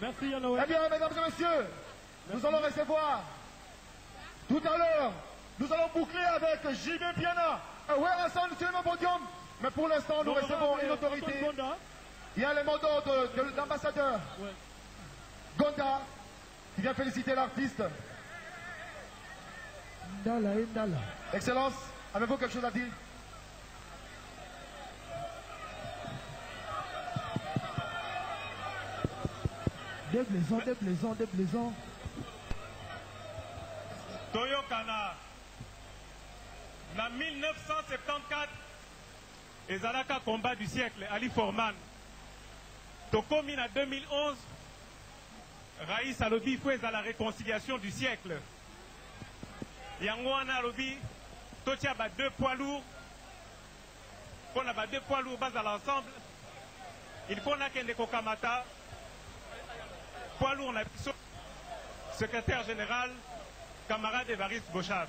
Merci Yanoé. Eh bien, mesdames et messieurs, nous allons recevoir tout à l'heure, nous allons boucler avec JB Piana et Werason sur le podium. Mais pour l'instant, nous recevons une autorité. Il y a le mot d'ordre de l'ambassadeur Gonda qui vient féliciter l'artiste. Excellence, avez-vous quelque chose à dire? Déplaisant. Toyokana, en 1974, ezalaka combat du siècle, Ali Forman. Tokomi en 2011, Raïs alobi fouez à la réconciliation du siècle. Yangwana alobi, totia ba deux poids lourds. Pour la deux poids lourds bas à l'ensemble, il faut n'a qu'un Kokamata. Poids lourd, secrétaire général, camarade Évariste Bochab.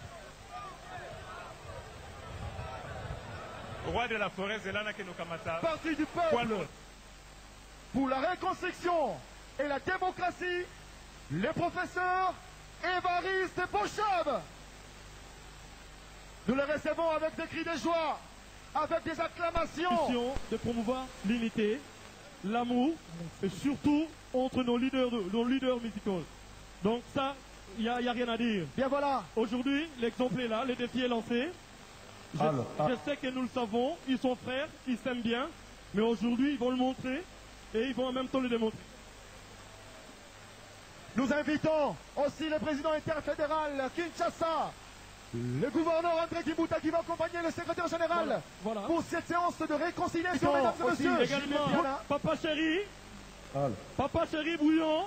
Roi de la forêt, Zelana Kenokamata. Parti du peuple pour la reconstruction et la démocratie, le professeur Évariste Bochab. Nous le recevons avec des cris de joie, avec des acclamations. De promouvoir l'unité, l'amour et surtout entre nos leaders musicaux. Donc ça, il n'y a rien à dire. Bien voilà. Aujourd'hui, l'exemple est là, le défi est lancé. Je sais que nous le savons, ils sont frères, ils s'aiment bien, mais aujourd'hui ils vont le montrer et ils vont en même temps le démontrer. Nous invitons aussi le président interfédéral Kinshasa, le gouverneur André Kimbuta qui va accompagner le secrétaire général pour cette séance de réconciliation, mesdames et messieurs. Également, Papa chéri Bouillon,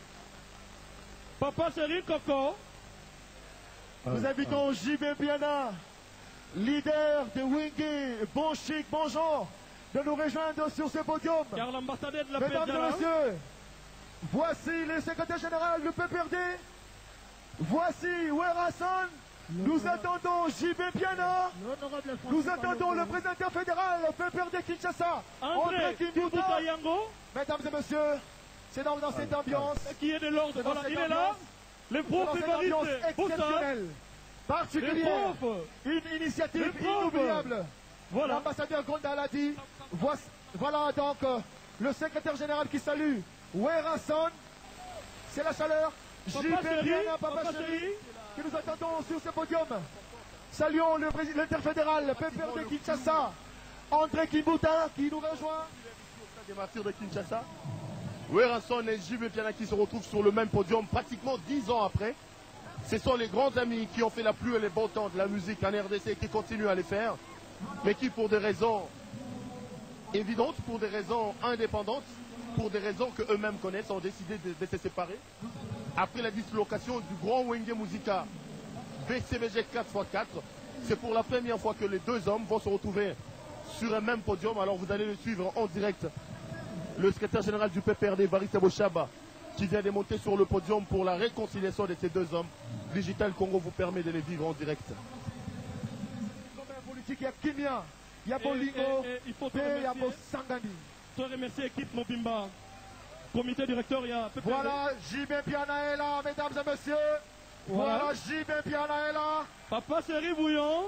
Papa chéri Coco. Nous invitons JB Piana, leader de Wingé, bon chic, bon genre, de nous rejoindre sur ce podium. Car l'ambassadeur de la mesdames et messieurs, voici le secrétaire général du PPRD. Voici Werason. Nous attendons JB Piana. Nous attendons le président fédéral PPRD Kinshasa, André Kimbuta. Mesdames et messieurs, c'est dans cette ambiance. Qui est de l'ordre, voilà, il est là. Les profs exceptionnelle, particulière, une initiative inoubliable. Voilà. L'ambassadeur Gonda l'a dit. Voilà donc le secrétaire général qui salue Werason. C'est la chaleur. JB Piana, Papa Chéri, que nous attendons sur ce podium. Saluons le président interfédéral PPRD Kinshasa, André Kimbuta, qui nous rejoint. Des martyrs de Kinshasa. Werason et JB Piana qui se retrouvent sur le même podium pratiquement 10 ans après. Ce sont les grands amis qui ont fait la pluie et les beaux temps de la musique en RDC et qui continuent à les faire, mais qui pour des raisons évidentes, pour des raisons indépendantes, pour des raisons que eux-mêmes connaissent, ont décidé de se séparer. Après la dislocation du grand Wenge Musica BCBG 4x4, c'est pour la première fois que les deux hommes vont se retrouver sur un même podium. Alors vous allez le suivre en direct. Le secrétaire général du PPRD, Évariste Bochab, qui vient de monter sur le podium pour la réconciliation de ces deux hommes. Digital Congo vous permet de les vivre en direct. Comme un politique, il y a Kimia, il y a Bolingo, il faut il y a Sangani. Je remercie l'équipe Mobimba. Comité directeur, il y a PPRD. Voilà, JB Piana est là, mesdames et messieurs. Voilà, JB Piana est là. Papa Chéri Bouillon.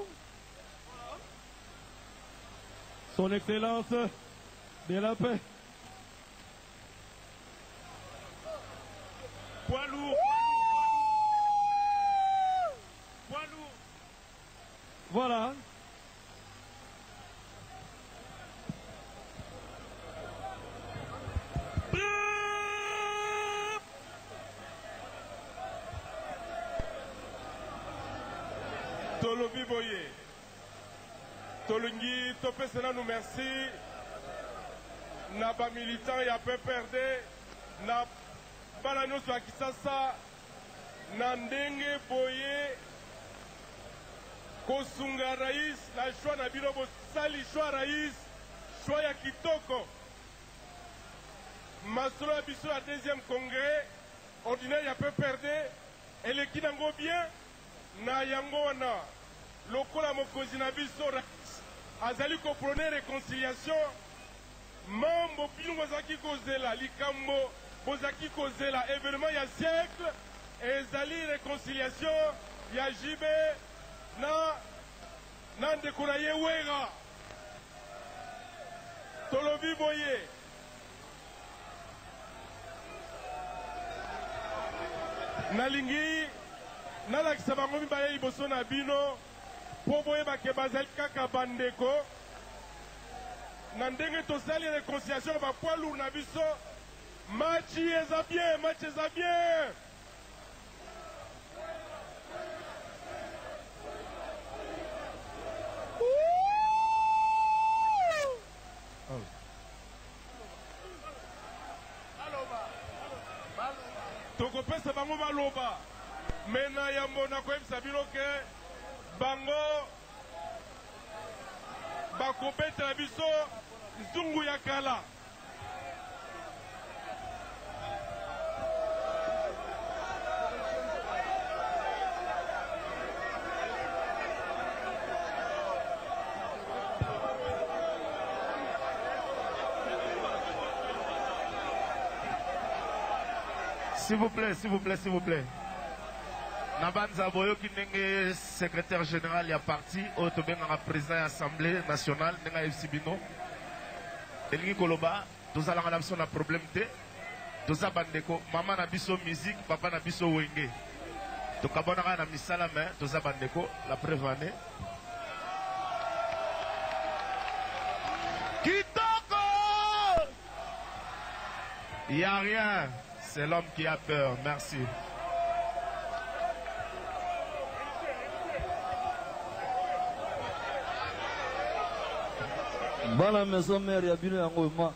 Son Excellence de la paix. Poids lourd. Poids lourd. Voilà. Tolobi Boye. Tolungi, Topesena nous merci. Naba militant, il y a PPRD. Na Balano sur Kisasa. Nandenge Boye. Kosunga Raïs. La choix Nabirobo Sali choix Raïs. Choix ya Kitoko. Masolo Abisso à deuxième congrès. Ordinaire, il y a PPRD. Et le Kinango bien. Na yango wana lokola mokonzi na biso azali kopronner réconciliation mambo bino bazaki kozela likambo bozaki kozela événement ya siècle ezali réconciliation ya JB na ndeko na ye Wera tolobi boye nalingi nalakisa bango mibale liboso na bino mpo boyebake bazali kaka bandeko na ndenge tosali réconciliation ba poids lourd na biso match eza bien match eza bien tokopesa bango baloba me na yambo nakoyebisa bino ke bango bakobetela biso nzungu ya kala S'il vous plaît, s'il vous plaît, s'il vous plaît. Nabanza Boyo qui est secrétaire général il y a parti, autre bien président de l'Assemblée nationale, Nenga Sibino. Elingi Koloba, nous allons avoir un problème de nous abandeko, maman na biso musique, papa na biso wenge. Donc abonara na misala mais nous abandeko la preuve année. Kitoko! Il n'y a rien. C'est l'homme qui a peur. Merci. Bana maison mère ya bino yango ma.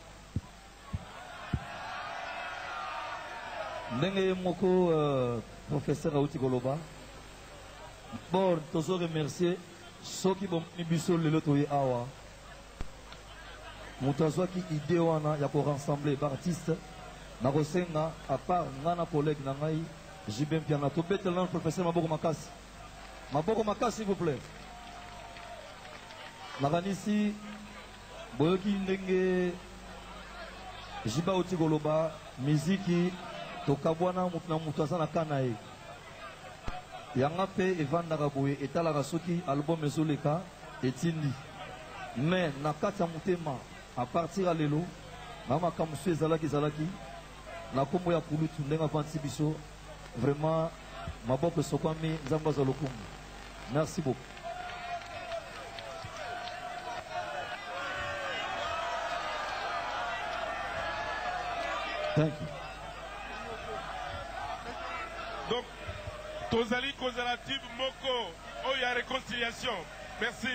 Ndenge moko professeur Auti Koloba. Bon, tozo remercier ceux qui bon biso lelo toye awa. Mutazwa ki idée wana ya ko rassembler ba artistes. Nakosenga à part ngana collègue na ngai JB Mpiana to betel na professeur Maboko Makasi. Maboko Makasi s'il vous plaît. Nakanisi boyoki ndenge Jiba Auti Koloba miziki tokabwana mutuna mutaza na kana ye. Yanga pe evandaka boye etalaka soki album ezoleka etindi. Mais na kati ya mutema à partir à lelo mama kamusu ezalaki na kombo ya kulutu ndenga vanti biso vraiment maboko sokwami nzambe za lokumu. Merci beaucoup. Thank you. Donc tozali kozala tube moko oyo ya réconciliation. Merci.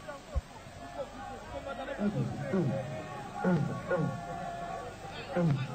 Voilà.